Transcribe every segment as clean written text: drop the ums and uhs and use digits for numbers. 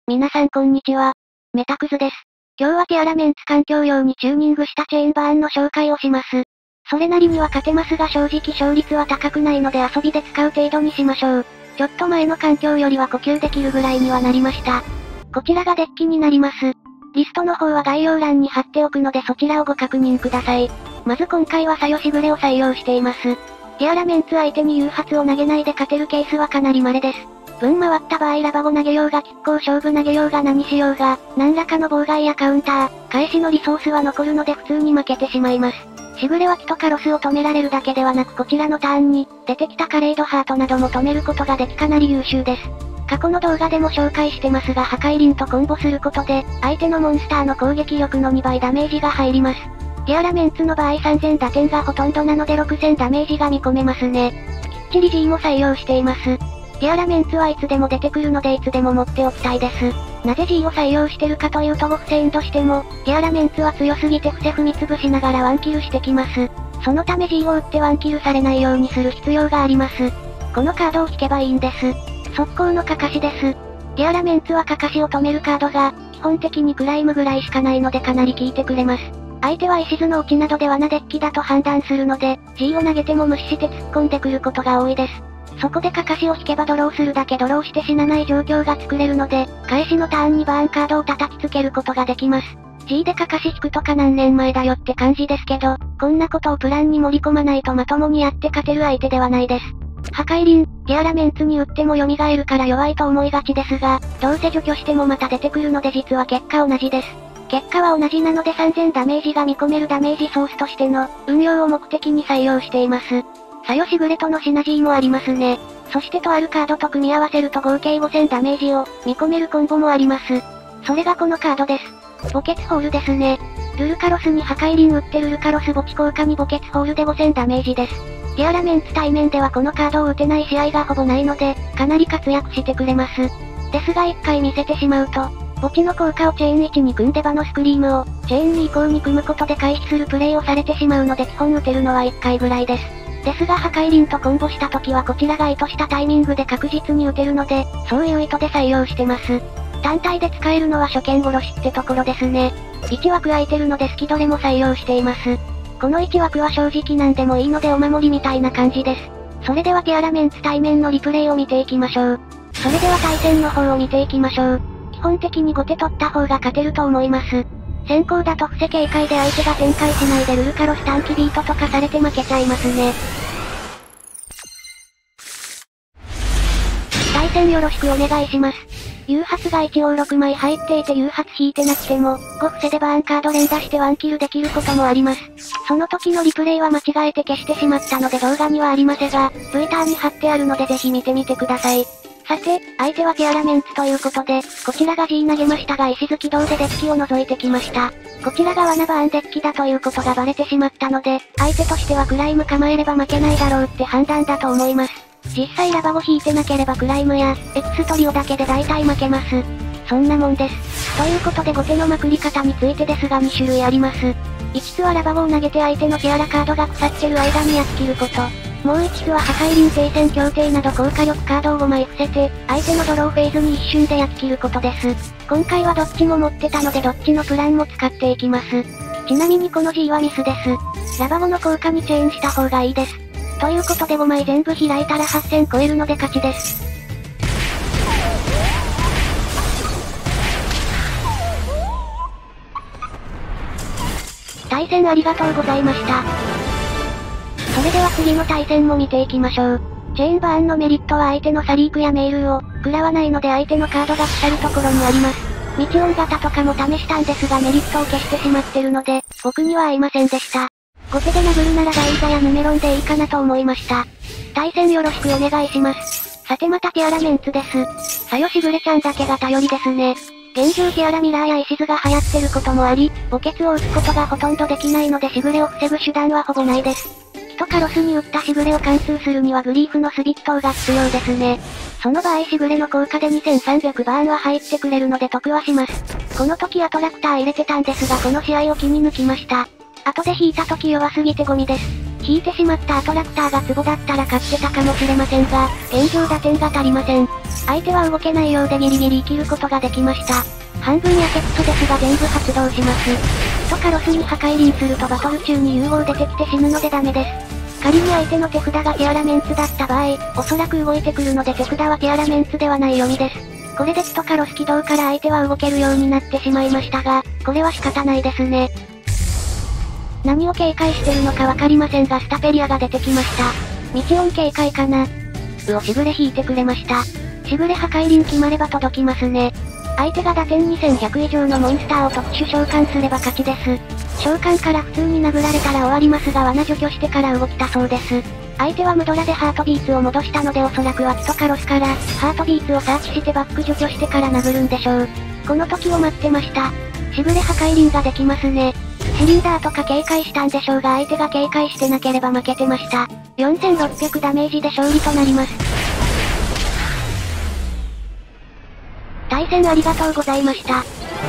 皆さんこんにちは。メタクズです。今日はティアラメンツ環境用にチューニングしたチェーンバーンの紹介をします。それなりには勝てますが正直勝率は高くないので遊びで使う程度にしましょう。ちょっと前の環境よりは呼吸できるぐらいにはなりました。こちらがデッキになります。リストの方は概要欄に貼っておくのでそちらをご確認ください。まず今回はサヨシグレを採用しています。ティアラメンツ相手に誘発を投げないで勝てるケースはかなり稀です。分回った場合ラバゴ投げようが拮抗勝負投げようが何しようが、何らかの妨害やカウンター、返しのリソースは残るので普通に負けてしまいます。しぐれは木とカロスを止められるだけではなくこちらのターンに、出てきたカレイドハートなども止めることができかなり優秀です。過去の動画でも紹介してますが破壊輪とコンボすることで、相手のモンスターの攻撃力の2倍ダメージが入ります。ティアラメンツの場合3000打点がほとんどなので6000ダメージが見込めますね。きっちり G も採用しています。ティアラメンツはいつでも出てくるのでいつでも持っておきたいです。なぜ G を採用してるかというと5伏せエンドしても、ティアラメンツは強すぎて伏せ踏み潰しながらワンキルしてきます。そのため G を打ってワンキルされないようにする必要があります。このカードを引けばいいんです。速攻のカカシです。ティアラメンツはカカシを止めるカードが、基本的にクライムぐらいしかないのでかなり効いてくれます。相手は石図の落ちなどで罠デッキだと判断するので、G を投げても無視して突っ込んでくることが多いです。そこでカカシを引けばドローするだけドローして死なない状況が作れるので、返しのターンにバーンカードを叩きつけることができます。G でカカシ引くとか何年前だよって感じですけど、こんなことをプランに盛り込まないとまともにやって勝てる相手ではないです。破壊輪、ティアラメンツに打っても蘇るから弱いと思いがちですが、どうせ除去してもまた出てくるので実は結果同じです。結果は同じなので3000ダメージが見込めるダメージソースとしての運用を目的に採用しています。サヨシグレとのシナジーもありますね。そしてとあるカードと組み合わせると合計5000ダメージを見込めるコンボもあります。それがこのカードです。墓穴ホールですね。ルルカロスに破壊輪打ってルルカロス墓地効果に墓穴ホールで5000ダメージです。ティアラメンツ対面ではこのカードを打てない試合がほぼないので、かなり活躍してくれます。ですが1回見せてしまうと、墓地の効果をチェーン1に組んで場のスクリームを、チェーン2以降に組むことで回避するプレイをされてしまうので基本打てるのは1回ぐらいです。ですが破壊輪とコンボした時はこちらが意図したタイミングで確実に打てるので、そういう意図で採用してます。単体で使えるのは初見殺しってところですね。1枠空いてるので好きどれも採用しています。この1枠は正直なんでもいいのでお守りみたいな感じです。それではティアラメンツ対面のリプレイを見ていきましょう。それでは対戦の方を見ていきましょう。基本的に後手取った方が勝てると思います。先行だと伏せ警戒で相手が展開しないでルルカロス短期ビートとかされて負けちゃいますね。対戦よろしくお願いします。誘発が一応6枚入っていて誘発引いてなくても、5伏せでバーンカード連打してワンキルできることもあります。その時のリプレイは間違えて消してしまったので動画にはありませんが、V ターに貼ってあるのでぜひ見てみてください。さて、相手はティアラメンツということで、こちらが G 投げましたが石突起動でデッキを覗いてきました。こちらが罠バーンデッキだということがバレてしまったので、相手としてはクライム構えれば負けないだろうって判断だと思います。実際ラバゴ引いてなければクライムや、エクストリオだけで大体負けます。そんなもんです。ということで後手のまくり方についてですが2種類あります。1つはラバゴを投げて相手のティアラカードが腐ってる間に焼き切ること。もう1つは破壊輪停戦協定など高火力カードを5枚伏せて、相手のドローフェーズに一瞬で焼き切ることです。今回はどっちも持ってたのでどっちのプランも使っていきます。ちなみにこの G はミスです。ラバゴの効果にチェーンした方がいいです。ということで5枚全部開いたら8000超えるので勝ちです。対戦ありがとうございました。それでは次の対戦も見ていきましょう。チェーンバーンのメリットは相手のサリークやメールを食らわないので相手のカードが腐るところにあります。道音型とかも試したんですがメリットを消してしまってるので、僕には合いませんでした。後手で殴るならダイザやヌメロンでいいかなと思いました。対戦よろしくお願いします。さてまたティアラメンツです。サヨシグレちゃんだけが頼りですね。現状ティアラミラーや石図が流行ってることもあり、墓穴を打つことがほとんどできないのでしぐれを防ぐ手段はほぼないです。木とカロスに打ったしぐれを貫通するにはグリーフのスビットが必要ですね。その場合しぐれの効果で2300バーンは入ってくれるので得はします。この時アトラクター入れてたんですがこの試合を気に抜きました。後で引いた時弱すぎてゴミです。 引いてしまったアトラクターが壺だったら勝ってたかもしれませんが、現状打点が足りません。相手は動けないようでギリギリ生きることができました。半分やけくそですが全部発動します。とカロスに破壊輪するとバトル中に融合出てきて死ぬのでダメです。仮に相手の手札がティアラメンツだった場合、おそらく動いてくるので手札はティアラメンツではない読みです。これでキとカロス起動から相手は動けるようになってしまいましたが、これは仕方ないですね。何を警戒してるのかわかりませんがスタペリアが出てきました。道音警戒かな。しぐれ引いてくれました。しぐれ破壊輪決まれば届きますね。相手が打点2100以上のモンスターを特殊召喚すれば勝ちです。召喚から普通に殴られたら終わりますが罠除去してから動きたそうです。相手はムドラでハートビーツを戻したのでおそらくはキとカロスから、ハートビーツをサーチしてバック除去してから殴るんでしょう。この時を待ってました。しぐれ破壊輪ができますね。シリンダーとか警戒したんでしょうが相手が警戒してなければ負けてました。4600ダメージで勝利となります。対戦ありがとうございました。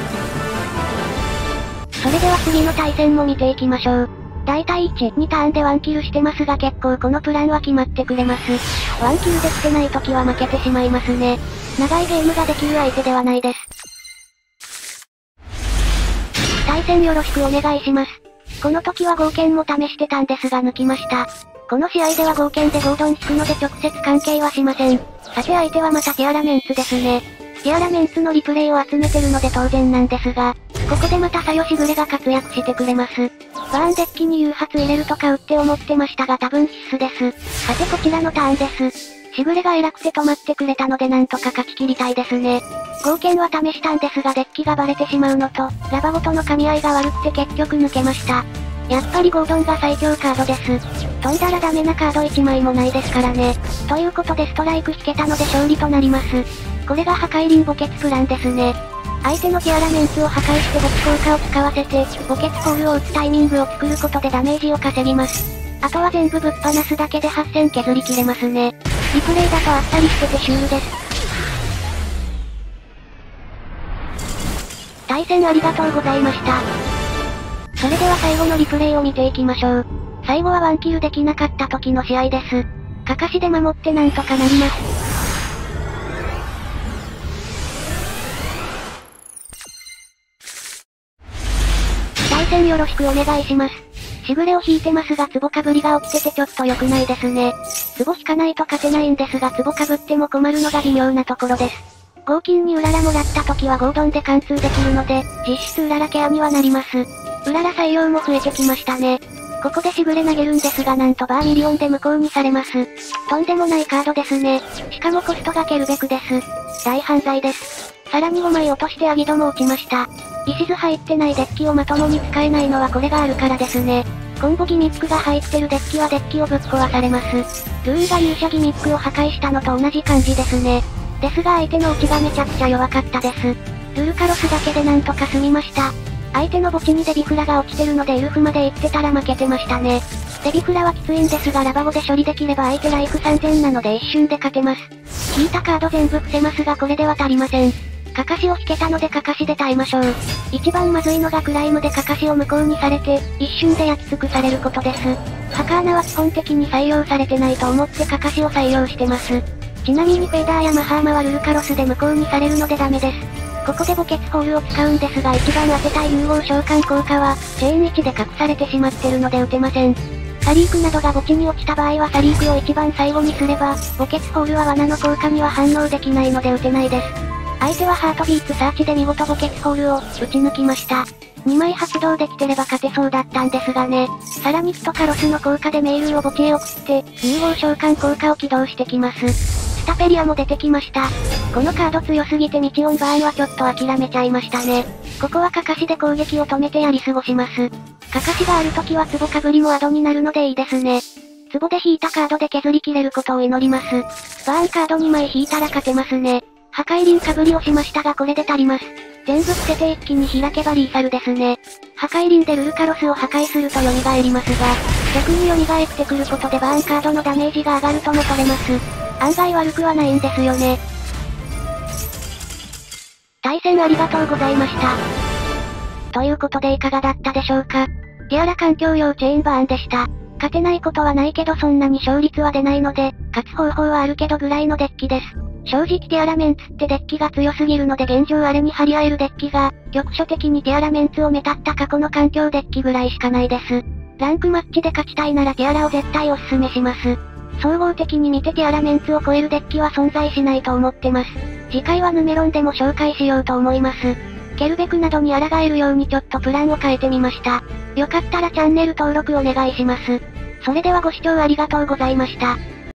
それでは次の対戦も見ていきましょう。だいたい1、2ターンでワンキルしてますが結構このプランは決まってくれます。ワンキルできてない時は負けてしまいますね。長いゲームができる相手ではないです。対戦よろしくお願いします。この時は合剣も試してたんですが抜きました。この試合では合剣でゴードン引くので直接関係はしません。さて相手はまたティアラメンツですね。ティアラメンツのリプレイを集めてるので当然なんですが、ここでまたサヨシグレが活躍してくれます。バーンデッキに誘発入れるとかって思ってましたが多分必須です。さてこちらのターンです。しぐれが偉くて止まってくれたのでなんとか勝ち切りたいですね。合剣は試したんですがデッキがバレてしまうのと、ラバごとの噛み合いが悪くて結局抜けました。やっぱりゴードンが最強カードです。飛んだらダメなカード1枚もないですからね。ということでストライク引けたので勝利となります。これが破壊輪墓穴プランですね。相手のティアラメンツを破壊して墓地効果を使わせて、墓穴ホールを打つタイミングを作ることでダメージを稼ぎます。あとは全部ぶっ放すだけで8000削り切れますね。リプレイだとあっさりしててシュールです。対戦ありがとうございました。それでは最後のリプレイを見ていきましょう。最後はワンキルできなかった時の試合です。カカシで守ってなんとかなります。対戦よろしくお願いします。しぐれを引いてますが壺かぶりが起きててちょっと良くないですね。壺引かないと勝てないんですが壺かぶっても困るのが微妙なところです。合金にウララもらった時はゴードンで貫通できるので、実質ウララケアにはなります。ウララ採用も増えてきましたね。ここでしぐれ投げるんですがなんとバーミリオンで無効にされます。とんでもないカードですね。しかもコストがケルベクです。大犯罪です。さらに5枚落としてアギドも落ちました。石図入ってないデッキをまともに使えないのはこれがあるからですね。コンボギミックが入ってるデッキはデッキをぶっ壊されます。ルーイが勇者ギミックを破壊したのと同じ感じですね。ですが相手の落ちがめちゃくちゃ弱かったです。ルルカロスだけでなんとか済みました。相手の墓地にデビフラが落ちてるのでウルフまで行ってたら負けてましたね。デビフラはきついんですがラバゴで処理できれば相手ライフ3000なので一瞬で勝てます。引いたカード全部伏せますがこれでは足りません。カカシを引けたのでカカシで耐えましょう。一番まずいのがクライムでカカシを無効にされて、一瞬で焼き尽くされることです。ハカーナは基本的に採用されてないと思ってカカシを採用してます。ちなみにフェーダーやマハーマはルルカロスで無効にされるのでダメです。ここで墓穴ホールを使うんですが一番当てたい融合召喚効果は、チェーン1で隠されてしまってるので打てません。サリークなどが墓地に落ちた場合はサリークを一番最後にすれば、墓穴ホールは罠の効果には反応できないので打てないです。相手はハートビーツサーチで見事墓穴ホールを打ち抜きました。2枚発動できてれば勝てそうだったんですがね。さらにキとカロスの効果でメールを墓地へ送って、融合召喚効果を起動してきます。スタペリアも出てきました。このカード強すぎてミチオンバーンはちょっと諦めちゃいましたね。ここはカカシで攻撃を止めてやり過ごします。カカシがある時は壺かぶりもアドになるのでいいですね。壺で引いたカードで削り切れることを祈ります。バーンカード2枚引いたら勝てますね。破壊輪かぶりをしましたがこれで足ります。全部捨てて一気に開けばリーサルですね。破壊輪でルルカロスを破壊すると蘇りますが、逆に蘇ってくることでバーンカードのダメージが上がるとも取れます。案外悪くはないんですよね。対戦ありがとうございました。ということでいかがだったでしょうか。ティアラ環境用チェーンバーンでした。 勝てないことはないけどそんなに勝率は出ないので、勝つ方法はあるけどぐらいのデッキです。正直ティアラメンツってデッキが強すぎるので現状あれに張り合えるデッキが、局所的にティアラメンツを目立った過去の環境デッキぐらいしかないです。ランクマッチで勝ちたいならティアラを絶対おすすめします。総合的に見てティアラメンツを超えるデッキは存在しないと思ってます。次回はヌメロンでも紹介しようと思います。ケルベクなどに抗えるようにちょっとプランを変えてみました。よかったらチャンネル登録お願いします。それではご視聴ありがとうございました。